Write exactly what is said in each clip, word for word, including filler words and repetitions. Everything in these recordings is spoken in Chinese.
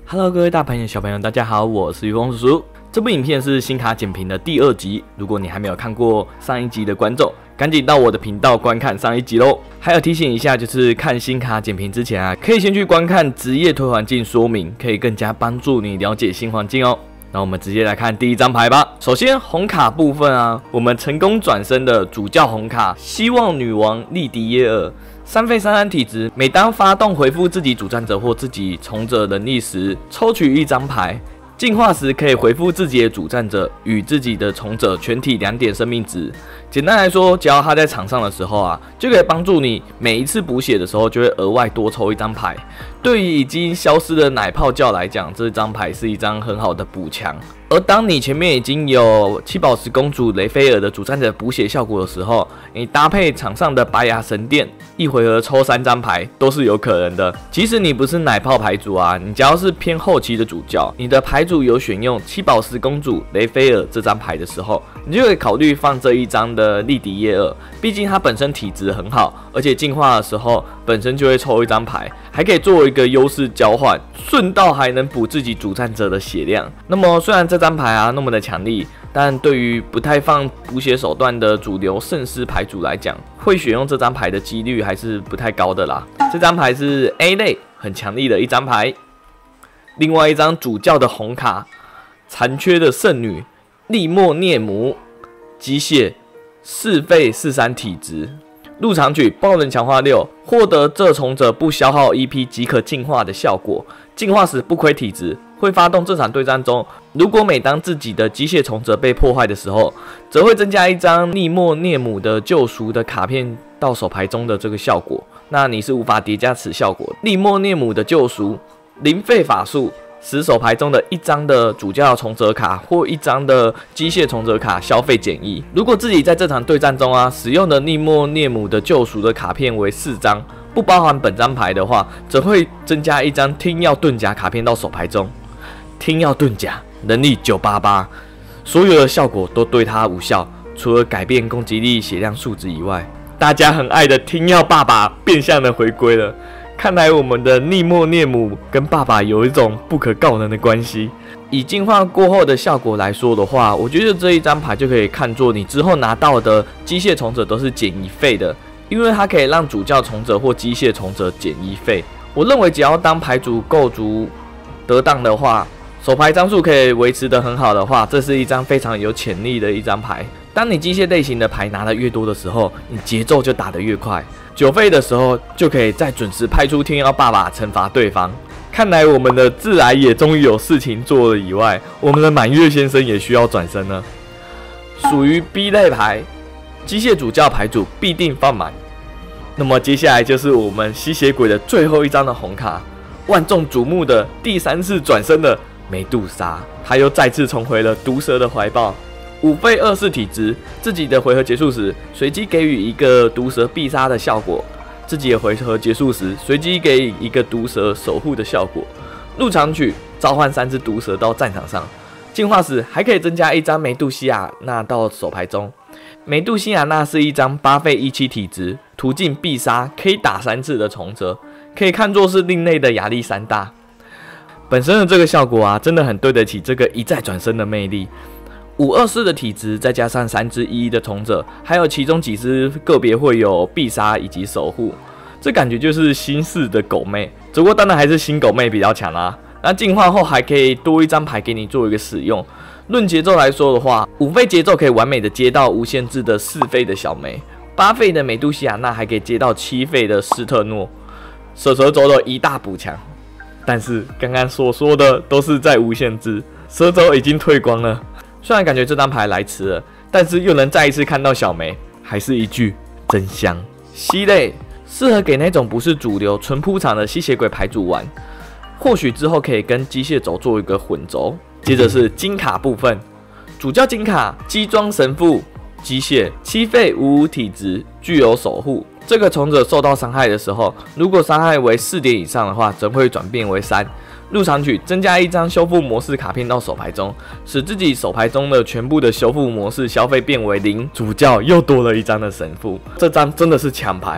Hello， 各位大朋友、小朋友，大家好，我是于峰叔叔。这部影片是新卡简评的第二集，如果你还没有看过上一集的观众，赶紧到我的频道观看上一集喽。还有提醒一下，就是看新卡简评之前啊，可以先去观看职业推环境说明，可以更加帮助你了解新环境哦。那我们直接来看第一张牌吧。首先红卡部分啊，我们成功转身的主教红卡希望女王利迪耶尔。三费三安体质，每当发动回复自己主战者或自己从者能力时，抽取一张牌。进化时可以回复自己的主战者与自己的从者全体两点生命值。简单来说，只要他在场上的时候啊，就可以帮助你每一次补血的时候就会额外多抽一张牌。对于已经消失的奶泡教来讲，这张牌是一张很好的补强。而当你前面已经有七宝石公主雷菲尔的主战者补血效果的时候，你搭配场上的白牙神殿，一回合抽三张牌都是有可能的。即使你不是奶泡牌组啊，你只要是偏后期的主教，你的牌组有选用七宝石公主雷菲尔这张牌的时候，你就可以考虑放这一张的利迪耶尔，毕竟它本身体质很好，而且进化的时候本身就会抽一张牌，还可以作为一个优势交换，顺道还能补自己主战者的血量。那么虽然这张牌啊那么的强力，但对于不太放补血手段的主流圣师牌组来讲，会选用这张牌的几率还是不太高的啦。这张牌是 A 类很强力的一张牌。另外一张主教的红卡，残缺的圣女利莫涅姆，机械四费四三体质。入场曲爆能强化六，获得这从者不消耗 E P 即可进化的效果。进化时不亏体质，会发动这场对战中，如果每当自己的机械从者被破坏的时候，则会增加一张利莫涅姆的救赎的卡片到手牌中的这个效果。那你是无法叠加此效果。利莫涅姆的救赎，零费法术。使手牌中的一张的主教从者卡或一张的机械从者卡消费减一。如果自己在这场对战中啊使用的利莫涅姆的救赎的卡片为四张，不包含本张牌的话，则会增加一张听药盾甲卡片到手牌中。听药盾甲能力九八八，所有的效果都对它无效，除了改变攻击力、血量数值以外。大家很爱的听药爸爸变相的回归了。看来我们的利莫涅姆跟爸爸有一种不可告人的关系。以进化过后的效果来说的话，我觉得这一张牌就可以看作你之后拿到的机械从者都是减一费的，因为它可以让主教从者或机械从者减一费。我认为只要当牌组构筑得当的话，手牌张数可以维持得很好的话，这是一张非常有潜力的一张牌。当你机械类型的牌拿得越多的时候，你节奏就打得越快。九费的时候就可以再准时派出天妖爸爸惩罚对方。看来我们的自来也终于有事情做了以外，我们的满月先生也需要转身了。属于 B 类牌，机械主教牌组必定放满。那么接下来就是我们吸血鬼的最后一张的红卡，万众瞩目的第三次转身的梅杜莎，他又再次重回了毒蛇的怀抱。五费二式体质，自己的回合结束时，随机给予一个毒蛇必杀的效果；自己的回合结束时，随机给予一个毒蛇守护的效果。入场曲召唤三只毒蛇到战场上，进化时还可以增加一张梅杜西亚娜到手牌中。梅杜西亚娜是一张八费一七体质，途径必杀，可以打三次的从者，可以看作是另类的亚历山大。本身的这个效果啊，真的很对得起这个一再转身的魅力。五二四的体质，再加上三只一一的从者，还有其中几只个别会有必杀以及守护，这感觉就是新式的狗妹。只不过当然还是新狗妹比较强啦。那进化后还可以多一张牌给你做一个使用。论节奏来说的话，五费节奏可以完美的接到无限制的四费的小梅，八费的美杜西亚娜还可以接到七费的斯特诺，蛇蛇轴的一大补强。但是刚刚所说的都是在无限制，蛇轴已经退光了。虽然感觉这张牌来迟了，但是又能再一次看到小梅，还是一句真香。C 类适合给那种不是主流纯铺场的吸血鬼牌组玩，或许之后可以跟机械轴做一个混轴。接着是金卡部分，主教金卡机装神父机械七费五五体质，具有守护。这个从者受到伤害的时候，如果伤害为四点以上的话，则会转变为三。入场曲增加一张修复模式卡片到手牌中，使自己手牌中的全部的修复模式消费变为零。主教又多了一张的神父，这张真的是强牌。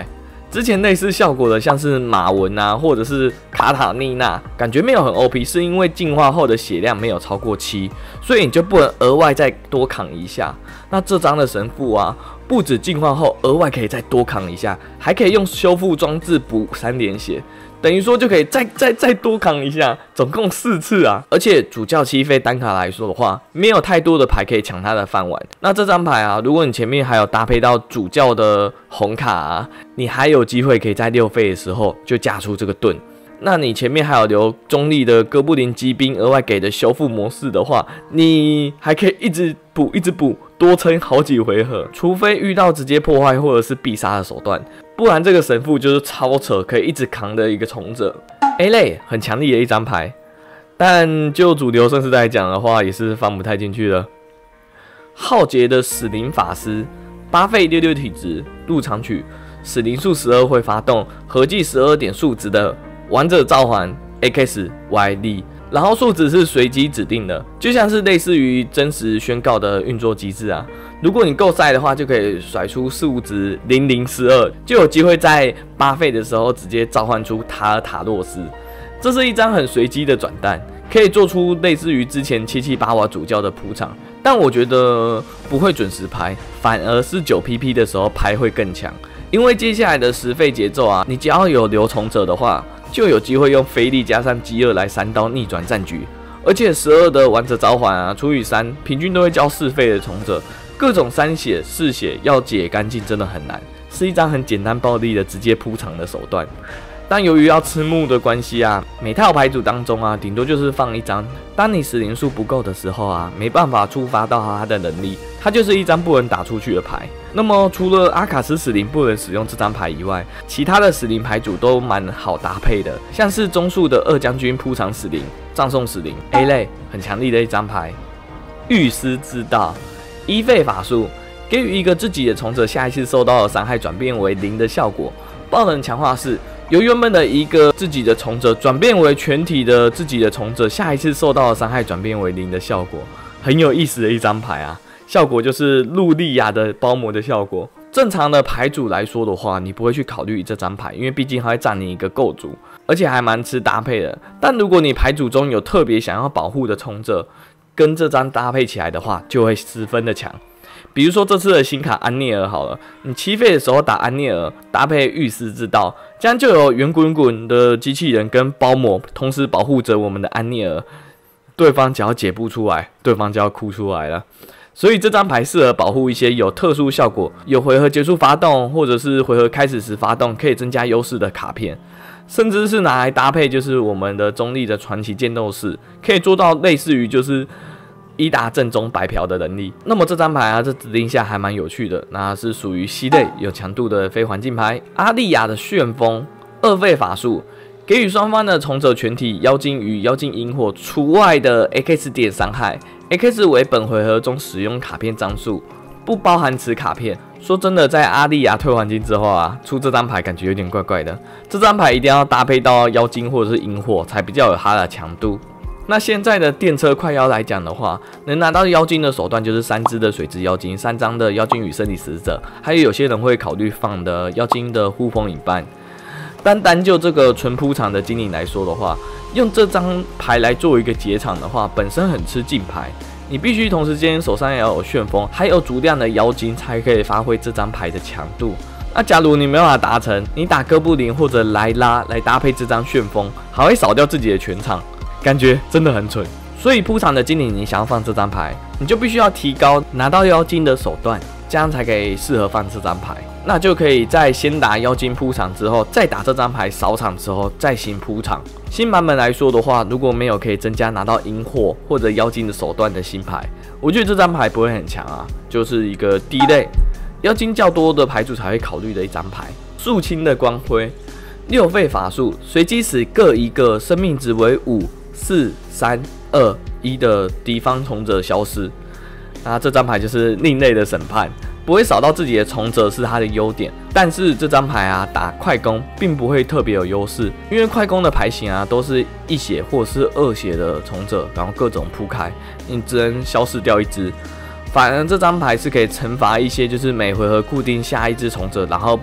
之前类似效果的，像是马文啊，或者是卡塔妮娜，感觉没有很 O P， 是因为进化后的血量没有超过七，所以你就不能额外再多扛一下。那这张的神父啊，不止进化后额外可以再多扛一下，还可以用修复装置补三点血。等于说就可以再再再多扛一下，总共四次啊！而且主教七费单卡来说的话，没有太多的牌可以抢他的饭碗。那这张牌啊，如果你前面还有搭配到主教的红卡啊，你还有机会可以在六费的时候就架出这个盾。那你前面还有留中立的哥布林机兵额外给的修复模式的话，你还可以一直补一直补，多撑好几回合。除非遇到直接破坏或者是必杀的手段，不然这个神父就是超扯，可以一直扛的一个从者。A 类很强力的一张牌，但就主流盛世代来讲的话，也是放不太进去了。浩劫的死灵法师，八费六六体质，入场取死灵数十二会发动，合计十二点数值的王者召唤 A X Y D， 然后数值是随机指定的，就像是类似于真实宣告的运作机制啊。如果你够赛的话，就可以甩出数值零零十二，就有机会在八费的时候直接召唤出塔尔塔洛斯。这是一张很随机的转蛋，可以做出类似于之前七七八瓦主教的铺场，但我觉得不会准时拍，反而是九 P P 的时候拍会更强。因为接下来的十费节奏啊，你只要有留从者的话，就有机会用菲力加上饥饿来三刀逆转战局。而且十二的王者召唤啊，除以三，平均都会交四费的从者。各种三血、四血要解干净真的很难，是一张很简单暴力的直接铺场的手段。但由于要吃木的关系啊，每套牌组当中啊，顶多就是放一张。当你死灵数不够的时候啊，没办法触发到它的能力，它就是一张不能打出去的牌。那么除了阿卡斯死灵不能使用这张牌以外，其他的死灵牌组都蛮好搭配的，像是中速的二将军铺场死灵、葬送死灵 A 类很强力的一张牌。御师之道。一费法术给予一个自己的从者下一次受到的伤害转变为零的效果。爆能强化是由原本的一个自己的从者转变为全体的自己的从者下一次受到的伤害转变为零的效果，很有意思的一张牌啊！效果就是路利亚的包膜的效果。正常的牌组来说的话，你不会去考虑这张牌，因为毕竟它会占你一个构筑，而且还蛮吃搭配的。但如果你牌组中有特别想要保护的从者，跟这张搭配起来的话，就会十分的强。比如说这次的新卡安涅尔好了，你七费的时候打安涅尔，搭配御师之道，这样就有圆滚滚的机器人跟包膜同时保护着我们的安涅尔，对方只要解不出来，对方就要哭出来了。所以这张牌适合保护一些有特殊效果、有回合结束发动或者是回合开始时发动可以增加优势的卡片。甚至是拿来搭配，就是我们的中立的传奇剑斗士，可以做到类似于就是一打正中白嫖的能力。那么这张牌啊，这指定下还蛮有趣的，那是属于 C 类有强度的非环境牌。阿利亚的旋风二费法术，给予双方的从者全体妖精与妖精萤火除外的 X 点伤害 ，X 为本回合中使用卡片张数，不包含此卡片。说真的，在阿利亚退环境之后啊，出这张牌感觉有点怪怪的。这张牌一定要搭配到妖精或者是萤火，才比较有它的强度。那现在的电车快妖来讲的话，能拿到妖精的手段就是三只的水之妖精，三张的妖精与生理使者，还有有些人会考虑放的妖精的呼风引伴。单单就这个纯铺场的精灵来说的话，用这张牌来做一个结场的话，本身很吃竞牌。你必须同时间手上要有旋风，还有足量的妖精，才可以发挥这张牌的强度。那假如你没办法达成，你打哥布林或者莱拉来搭配这张旋风，还会扫掉自己的全场，感觉真的很蠢。所以铺场的精灵，你想要放这张牌，你就必须要提高拿到妖精的手段，这样才可以适合放这张牌。那就可以在先打妖精铺场之后，再打这张牌扫场之后再行铺场。新版本来说的话，如果没有可以增加拿到萤火或者妖精的手段的新牌，我觉得这张牌不会很强啊，就是一个低类妖精较多的牌组才会考虑的一张牌。肃清的光辉六费法术，随机使各一个生命值为五、四、三、二、一的敌方从者消失。那这张牌就是另类的审判，不会扫到自己的从者是它的优点，但是这张牌啊打快攻并不会特别有优势，因为快攻的牌型啊都是一血或是二血的从者，然后各种铺开，你只能消失掉一只。反而这张牌是可以惩罚一些就是每回合固定下一只从者，然后不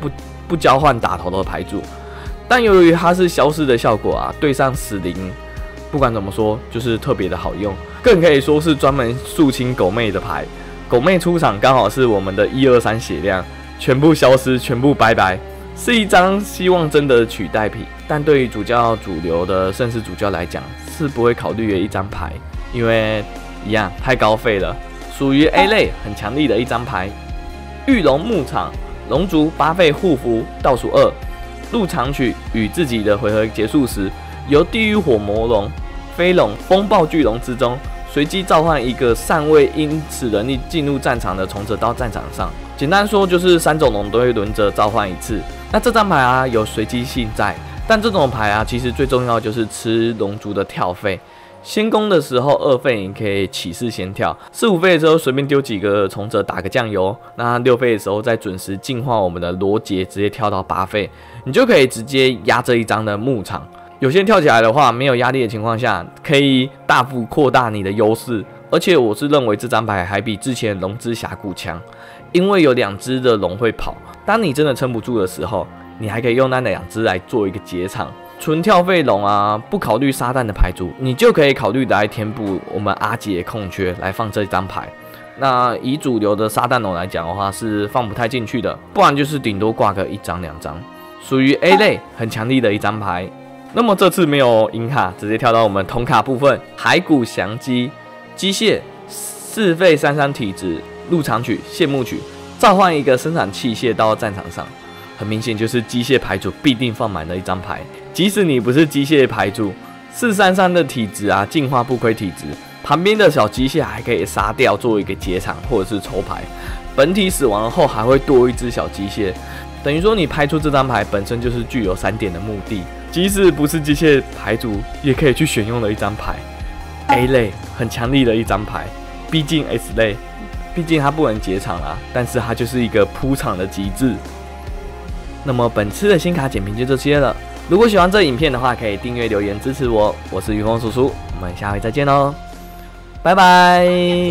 不交换打头的牌组。但由于它是消失的效果啊，对上死灵，不管怎么说就是特别的好用，更可以说是专门肃清狗妹的牌。狗妹出场刚好是我们的一二三血量，全部消失，全部拜拜，是一张希望真的取代品。但对于主教主流的盛世主教来讲，是不会考虑的一张牌，因为一样太高费了，属于 A 类很强力的一张牌。御龙牧场，龙族八费护符倒数二。入场曲与自己的回合结束时，由地狱火魔龙、飞龙、风暴巨龙之中随机召唤一个尚未因此能力进入战场的从者到战场上。简单说就是三种龙都会轮着召唤一次。那这张牌啊有随机性在，但这种牌啊其实最重要就是吃龙族的跳费。先攻的时候二费你可以起势先跳，四五费的时候随便丢几个从者打个酱油，那六费的时候再准时净化我们的罗杰，直接跳到八费，你就可以直接压这一张的牧场。有些跳起来的话，没有压力的情况下，可以大幅扩大你的优势。而且我是认为这张牌还比之前龙之峡谷强，因为有两只的龙会跑，当你真的撑不住的时候，你还可以用那两只来做一个结场。纯跳费龙啊，不考虑撒旦的牌组，你就可以考虑来填补我们阿杰空缺，来放这张牌。那以主流的撒旦龙来讲的话，是放不太进去的，不然就是顶多挂个一张两张，属于 A 类很强力的一张牌。那么这次没有银卡，直接跳到我们铜卡部分。骸骨降机，机械四费三三体质，入场曲、谢幕曲，召唤一个生产器械到战场上。很明显就是机械牌组必定放满的一张牌，即使你不是机械牌组，四三三的体质啊，进化不亏体质，旁边的小机械还可以杀掉，做一个结场或者是抽牌。本体死亡后还会多一只小机械，等于说你拍出这张牌本身就是具有三点的目的，即使不是机械牌组，也可以去选用的一张牌。A 类很强力的一张牌，毕竟 S 类，毕竟它不能结场啊，但是它就是一个铺场的极致。那么本次的新卡简评就这些了。如果喜欢这影片的话，可以订阅留言支持我。我是于峰叔叔，我们下回再见喽，拜拜。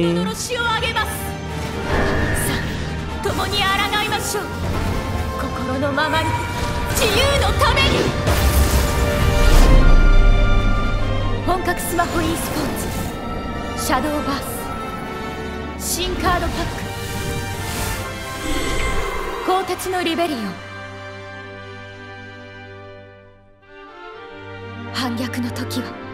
本格スマホ e スポーツシャドウバース新カードパック鋼鉄のリベリオン反逆の時は